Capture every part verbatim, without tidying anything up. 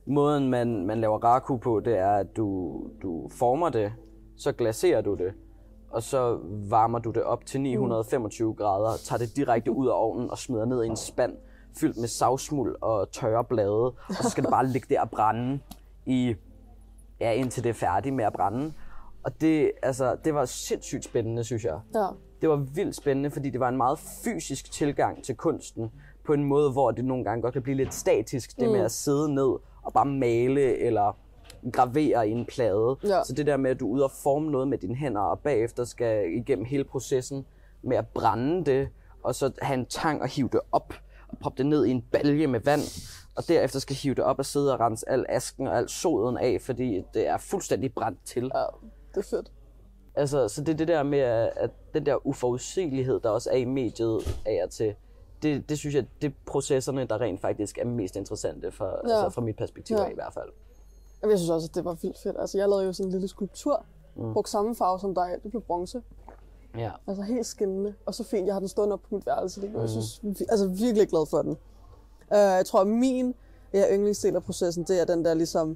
måden, man, man laver raku på, det er, at du, du former det, så glaserer du det, og så varmer du det op til ni hundrede og femogtyve grader, tager det direkte ud af ovnen og smider ned i en spand, fyldt med savsmuld og tørre blade, og så skal det bare ligge der og brænde, i, ja, indtil det er færdigt med at brænde. Og det, altså, det var sindssygt spændende, synes jeg. Ja. Det var vildt spændende, fordi det var en meget fysisk tilgang til kunsten, på en måde, hvor det nogle gange godt kan blive lidt statisk, det mm. med at sidde ned og bare male eller gravere i en plade. Ja. Så det der med, at du er ude og forme noget med dine hænder, og bagefter skal igennem hele processen med at brænde det, og så have en tang og hive det op, og proppe det ned i en balje med vand, og derefter skal hive det op og sidde og rense al asken og al soden af, fordi det er fuldstændig brændt til. Ja, det er fedt. Altså, så det er det der med, at den der uforudsigelighed, der også er i mediet af og til, det, det synes jeg, det er processerne, der rent faktisk er mest interessante, for, ja. altså fra mit perspektiv ja. af i hvert fald. Jeg synes også, at det var vildt fedt. Altså, jeg lavede jo sådan en lille skulptur, mm. brugte samme farve som dig, det blev bronze. Ja. Altså helt skinnende, og så fint, jeg har den stående op på mit værelse lige nu. Mm. Jeg synes, altså virkelig glad for den. Uh, jeg tror, at min ja, yndlingsdel af processen, det er den der ligesom,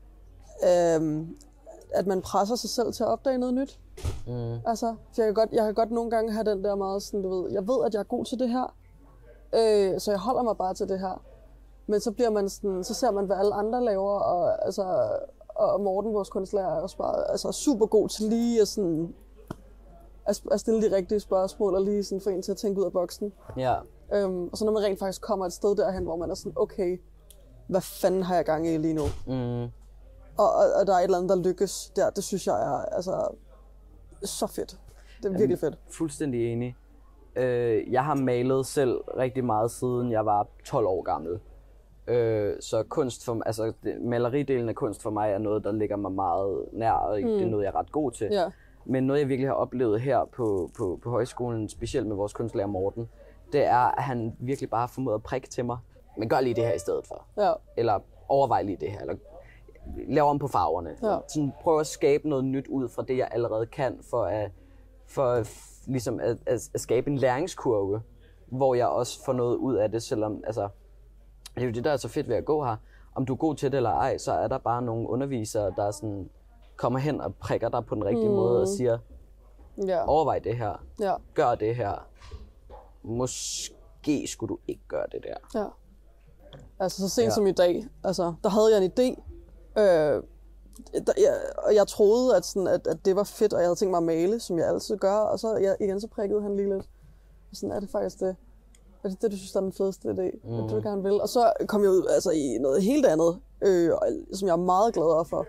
um, at man presser sig selv til at opdage noget nyt. Mm. Altså, jeg kan, godt, jeg kan godt nogle gange have den der meget sådan, du ved, jeg ved, at jeg er god til det her, uh, så jeg holder mig bare til det her. Men så bliver man sådan, så ser man, hvad alle andre laver, og, altså, og Morten, vores kunstlærer, er også bare altså, super god til lige at, sådan, at, at stille de rigtige spørgsmål, og lige sådan få en til at tænke ud af boksen. Ja. Um, og så når man rent faktisk kommer et sted derhen, hvor man er sådan, okay, hvad fanden har jeg gang i lige nu? Mm. Og, og, og der er et eller andet, der lykkes der, det synes jeg er altså, så fedt. Det er Jamen, virkelig fedt. Fuldstændig enig. Øh, jeg har malet selv rigtig meget, siden jeg var tolv år gammel. Øh, så kunst for, altså, maleridelen af kunst for mig er noget, der ligger mig meget nær, og mm. det er noget, jeg er ret god til. Ja. Men noget, jeg virkelig har oplevet her på, på, på højskolen, specielt med vores kunstlærer Morten, det er, at han virkelig bare har formået at prikke til mig. Men gør lige det her i stedet for. Ja. Eller overvej lige det her. Eller lav om på farverne. Ja. Sådan, prøv at skabe noget nyt ud fra det, jeg allerede kan, for at, for ligesom at, at, at skabe en læringskurve, hvor jeg også får noget ud af det, selvom, altså, det er jo det, der er så fedt ved at gå her. Om du er god til det eller ej, så er der bare nogle undervisere, der sådan kommer hen og prikker dig på den rigtige mm. måde og siger, ja. overvej det her, ja. gør det her. Måske skulle du ikke gøre det der. Ja. Altså så sent ja. som i dag, altså der havde jeg en idé, øh, der, jeg, og jeg troede, at, sådan, at, at det var fedt, og jeg havde tænkt mig at male, som jeg altid gør, og så jeg, igen så prikkede han lige lidt. Og sådan er det faktisk det. Er det det, du synes, der er den fedeste idé? Mm. Det du gerne vil. Og så kom jeg ud altså, i noget helt andet, øh, som jeg er meget glad for.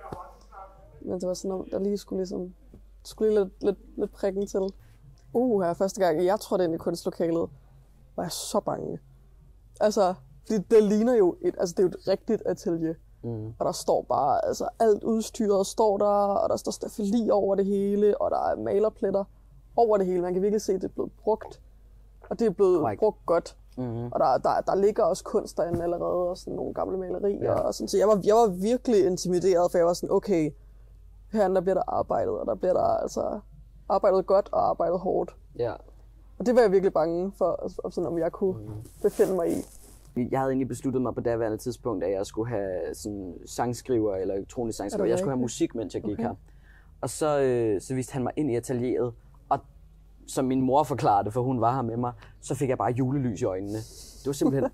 Men det var sådan noget, der lige skulle ligesom, skulle lige lidt, lidt, lidt prikken til. Uh, her første gang, jeg trådte ind i kunstlokalet, var jeg så bange. Altså, det, det ligner jo et, altså det er jo et rigtigt atelier. Mm. Og der står bare, altså alt udstyret står der, og der står staffeli over det hele, og der er malerpletter over det hele. Man kan virkelig se, at det er blevet brugt. Og det er blevet Correct. brugt godt. Mm-hmm. Og der, der, der ligger også kunst derinde allerede, og sådan nogle gamle malerier. Ja. Og sådan. Så jeg var, jeg var virkelig intimideret, for jeg var sådan, okay, herinde der bliver der arbejdet, og der bliver der altså arbejdet godt og arbejdet hårdt. Ja. Og det var jeg virkelig bange for, sådan, om jeg kunne mm. befinde mig i. Jeg havde egentlig besluttet mig på daværende tidspunkt, at jeg skulle have sådan sangskriver eller elektronisk sangskriver. Jeg skulle have musik, mens jeg gik okay. her. Og så, øh, så viste han mig ind i atelieret, og som min mor forklarede, for hun var her med mig, så fik jeg bare julelys i øjnene. Det var simpelthen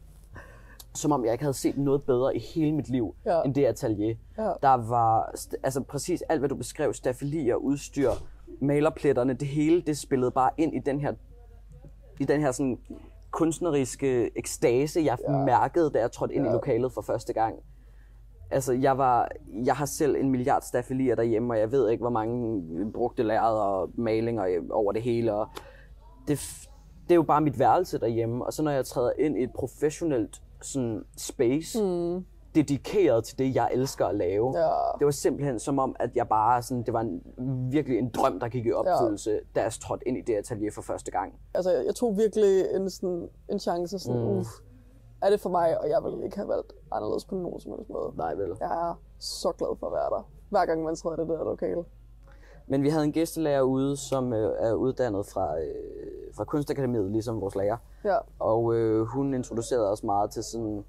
som om jeg ikke havde set noget bedre i hele mit liv, ja. end det atelier. Ja. Der var altså præcis alt, hvad du beskrev, staffelier, udstyr, malerpletterne, det hele, det spillede bare ind i den her, i den her sådan kunstneriske ekstase, jeg ja. mærkede, da jeg trådte ind ja. i lokalet for første gang. Altså, jeg var, jeg har selv en milliard staffelier derhjemme, og jeg ved ikke, hvor mange brugte lærred og malinger over det hele. Og det, det er jo bare mit værelse derhjemme, og så når jeg træder ind i et professionelt sådan, space, mm. dedikeret til det, jeg elsker at lave, ja. det var simpelthen som om, at jeg bare sådan, det var en, virkelig en drøm, der gik i opfyldelse, ja. da jeg trådte ind i det atelier for første gang. Altså, jeg tog virkelig en, sådan, en chance, sådan, mm. uff, er det for mig, og jeg ville ikke have valgt anderledes på nogen som helst måde. Nej, vel. Jeg er så glad for at være der, hver gang man træder det der lokale. Men vi havde en gæstelærer ude, som øh, er uddannet fra, øh, fra Kunstakademiet, ligesom vores lærer. Ja. Og øh, hun introducerede os meget til sådan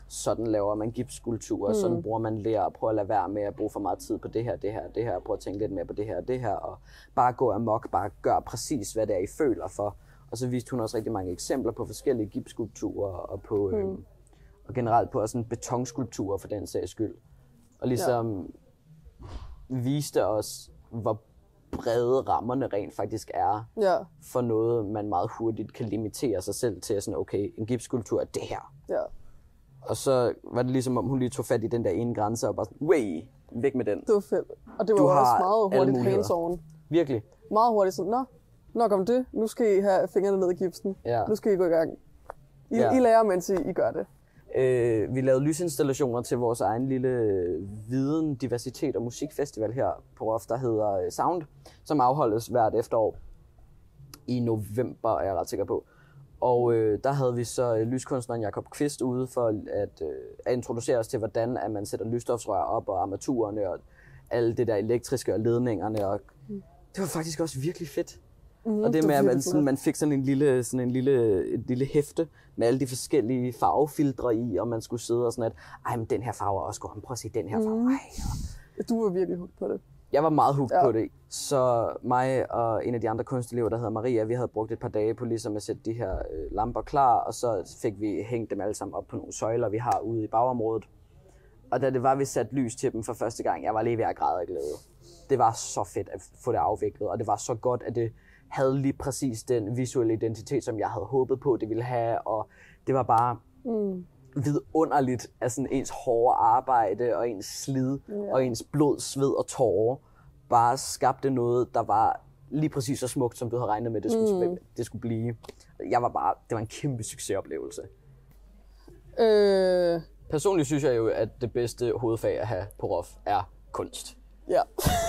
sådan laver man gipsskulpturer, mm. sådan bruger man ler, og prøver at lade være med at bruge for meget tid på det her, det her, det her, prøve at tænke lidt mere på det her, det her, og bare gå amok, bare gør præcis, hvad det er, I føler for. Og så viste hun også rigtig mange eksempler på forskellige gipsskulpturer, og på mm. øhm, og generelt på sådan betonskulpturer for den sags skyld. Og ligesom ja. viste os, hvor brede rammerne rent faktisk er ja. for noget, man meget hurtigt kan limitere sig selv til. Sådan, okay, en gipsskulptur er det her. Ja. Og så var det ligesom, om hun lige tog fat i den der ene grænse og bare sådan, way, væk med den. Det var fedt. Og det var du også meget hurtigt hands-on. Virkelig. Meget hurtigt sådan, nå, nok om det. Nu skal I have fingrene ned i gipsen. Ja. Nu skal I gå i gang. I, ja. I lærer, mens I, I gør det. Øh, vi lavede lysinstallationer til vores egen lille viden, diversitet og musikfestival her på R O F, der hedder Sound, som afholdes hvert efterår i november, er jeg ret sikker på. Og øh, der havde vi så lyskunstneren Jakob Kvist ude for at, øh, at introducere os til, hvordan at man sætter lysstofsrør op og armaturerne og alt det der elektriske og ledningerne. Og mm. det var faktisk også virkelig fedt. Mm, og det, det med, at man, sådan, man fik sådan en lille, sådan en lille, et lille hæfte med alle de forskellige farvefiltre i, og man skulle sidde og sådan at, ej, men den her farve er også god, prøv at se den her farve. Mm. Ej, ja. Du var virkelig hooked på det. Jeg var meget hooked ja. på det. Så mig og en af de andre kunstelever, der hedder Maria, vi havde brugt et par dage på ligesom at sætte de her øh, lamper klar, og så fik vi hængt dem alle sammen op på nogle søjler, vi har ude i bagområdet. Og da det var, vi satte lys til dem for første gang, jeg var lige ved at græde af glæde. Det var så fedt at få det afviklet, og det var så godt, at det havde lige præcis den visuelle identitet, som jeg havde håbet på, det ville have, og det var bare mm. vidunderligt af sådan ens hårde arbejde, og ens slid, yeah. og ens blod, sved og tårer, bare skabte noget, der var lige præcis så smukt, som du havde regnet med, det skulle, mm. det skulle blive. Jeg var bare, det var en kæmpe succesoplevelse. Øh... Personligt synes jeg jo, at det bedste hovedfag at have på R O F er kunst. Ja.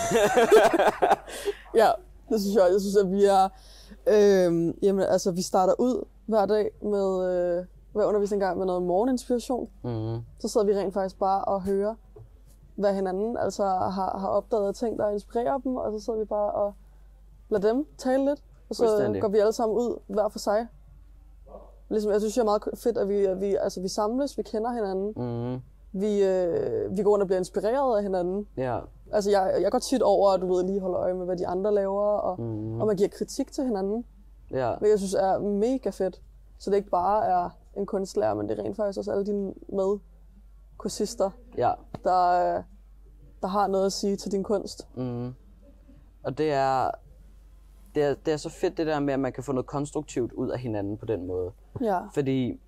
ja. Det synes jeg. Jeg synes, at vi er... Øh, jamen, altså, vi starter ud hver dag med... Øh, hver undervisning gang med noget morgeninspiration. Mm. Så sidder vi rent faktisk bare og hører, hvad hinanden altså har, har opdaget af ting, der inspirerer dem. Og så sidder vi bare og lader dem tale lidt. Og så går vi alle sammen ud hver for sig. Ligesom, jeg synes, det er meget fedt, at vi, at vi, altså, vi samles, vi kender hinanden. Mm. Vi, øh, vi går rundt og bliver inspireret af hinanden. Ja. Altså, jeg, jeg går tit over, at du ved, lige holder øje med, hvad de andre laver, og, mm. og man giver kritik til hinanden. Ja. Det jeg synes er mega fedt. Så det ikke bare er en kunstlærer, men det er rent faktisk også alle dine medkursister, ja. der, der har noget at sige til din kunst. Mm. Og det er, det, er, det er så fedt det der med, at man kan få noget konstruktivt ud af hinanden på den måde. Ja. Fordi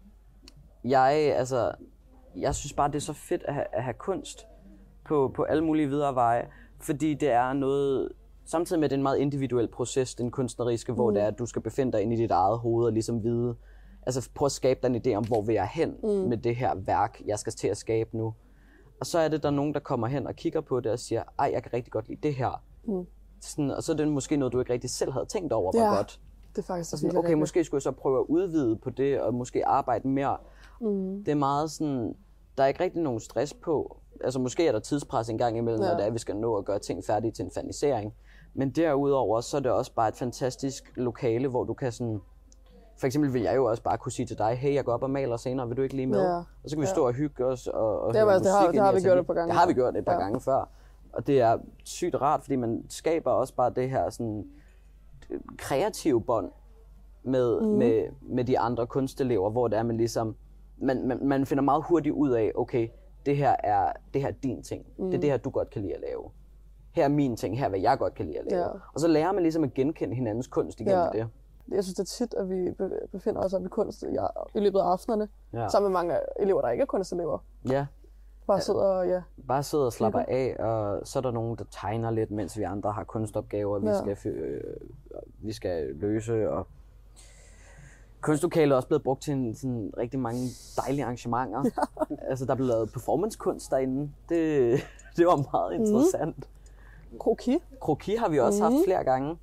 jeg, altså, jeg synes bare, det er så fedt at have, at have kunst på, på alle mulige videre veje, fordi det er noget, samtidig med, at det er en meget individuel proces, den kunstneriske, mm. hvor det er, at du skal befinde dig inde i dit eget hoved og ligesom vide, altså prøve at skabe dig en idé om, hvor vil jeg hen mm. med det her værk, jeg skal til at skabe nu. Og så er det der nogen, der kommer hen og kigger på det og siger, ej, jeg kan rigtig godt lide det her. Mm. Sådan, og så er det måske noget, du ikke rigtig selv havde tænkt over, var ja, godt. det er faktisk sådan, okay, måske skulle jeg så prøve at udvide på det, og måske arbejde mere. Mm. Det er meget sådan, der er ikke rigtig nogen stress på. Altså måske er der tidspres en gang imellem, ja. når det er, at vi skal nå at gøre ting færdige til en fanisering. Men derudover, så er det også bare et fantastisk lokale, hvor du kan sådan... For eksempel vil jeg jo også bare kunne sige til dig, hey, jeg går op og maler senere, vil du ikke lige med? Ja. Og så kan vi stå ja. og hygge os og, og det høre var, musik. Det har, det har vi gjort et par gange. Det har vi gjort et par ja. gange før. Og det er sygt rart, fordi man skaber også bare det her sådan kreative bånd med, mm. med, med de andre kunstelever, hvor det er, man ligesom... Man, man, man finder meget hurtigt ud af, okay, det her er, det her er din ting. Mm. Det er det her, du godt kan lide at lave. Her er min ting, her er, hvad jeg godt kan lide at lave. Ja. Og så lærer man ligesom at genkende hinandens kunst igennem ja. det. Jeg synes, det er tit, at vi befinder os op i kunst ja, i løbet af aftenerne, ja. sammen med mange elever, der ikke er kunstelever. Ja. Bare sidder og, ja. Bare sidder og slapper af, og så er der nogen, der tegner lidt, mens vi andre har kunstopgaver, vi, ja. skal, øh, vi skal løse. Og kunstlokalet er også blevet brugt til en, sådan, rigtig mange dejlige arrangementer. Ja. Altså, der er blevet lavet performancekunst derinde. Det, det var meget interessant. Mm. Kroki. Kroki har vi også mm. haft flere gange.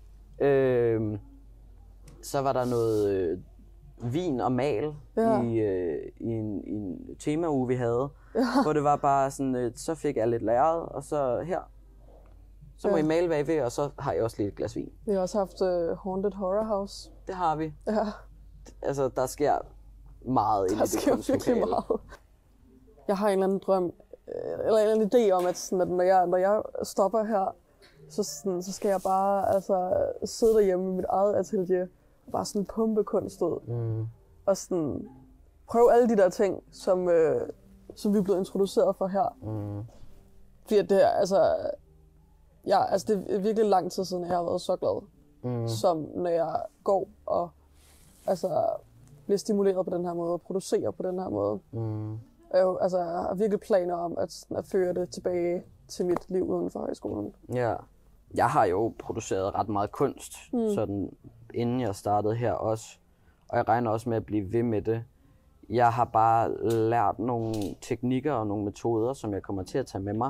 Øh, så var der noget øh, vin og mal ja. i, øh, i, en, i en temauge, vi havde. Ja. Hvor det var bare sådan, øh, så fik jeg lidt lærred, og så her. Så må ja. I male hvad I vil, og så har jeg også lidt et glas vin. Vi har også haft uh, Haunted Horror House. Det har vi. Ja. Altså, der sker meget ind i det kunstlokale. Meget. Jeg har en eller anden drøm, eller en eller anden idé om, at, sådan, at når, jeg, når jeg stopper her, så, sådan, så skal jeg bare altså, sidde derhjemme i mit eget atelier og bare sådan pumpe kunst ud. Mm. Og sådan prøve alle de der ting, som, øh, som vi er blevet introduceret for her. Mm. Fordi det er, altså, ja, altså, det er virkelig lang tid siden, jeg har været så glad, mm. som når jeg går og altså, bliver stimuleret på den her måde og producerer på den her måde. Mm. Jeg, altså, jeg har virkelig planer om at, at føre det tilbage til mit liv uden for højskolen. Ja, jeg har jo produceret ret meget kunst, mm. sådan, inden jeg startede her også. Og jeg regner også med at blive ved med det. Jeg har bare lært nogle teknikker og nogle metoder, som jeg kommer til at tage med mig.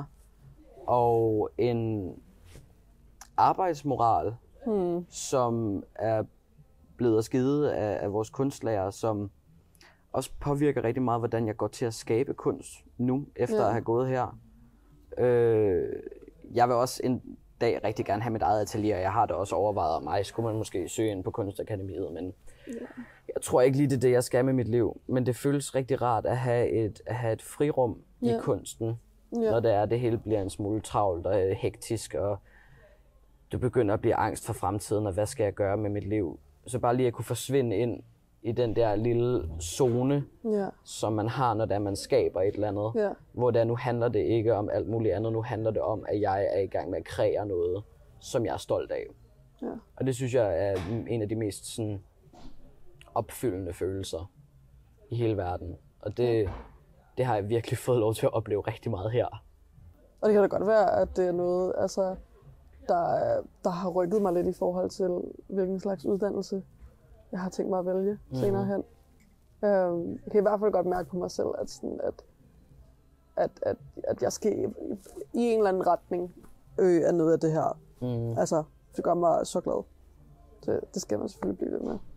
Og en arbejdsmoral, mm. som er blevet skidt af, af vores kunstlærer, som også påvirker rigtig meget, hvordan jeg går til at skabe kunst nu, efter ja. at have gået her. Øh, jeg vil også en dag rigtig gerne have mit eget atelier, og jeg har det også overvejet om mig. Skulle man måske søge ind på Kunstakademiet, men ja. jeg tror ikke lige, det er det, jeg skal med mit liv. Men det føles rigtig rart at have et, at have et frirum ja. i kunsten, ja. når det er, det hele bliver en smule travlt og hektisk, og du begynder at blive angst for fremtiden, og hvad skal jeg gøre med mit liv? Så bare lige at kunne forsvinde ind i den der lille zone, ja. som man har, når det er, man skaber et eller andet. Ja. Hvor der nu handler det ikke om alt muligt andet. Nu handler det om, at jeg er i gang med at kreere noget, som jeg er stolt af. Ja. Og det synes jeg er en af de mest sådan, opfyldende følelser i hele verden. Og det, det har jeg virkelig fået lov til at opleve rigtig meget her. Og det kan da godt være, at det er noget, altså, der, der har rykket mig lidt i forhold til, hvilken slags uddannelse jeg har tænkt mig at vælge mm-hmm. senere hen. Um, jeg kan i hvert fald godt mærke på mig selv, at, sådan, at, at, at, at jeg skal i, i en eller anden retning øh, af noget af det her. Mm. Altså, det gør mig så glad. Det, det skal man selvfølgelig blive ved med.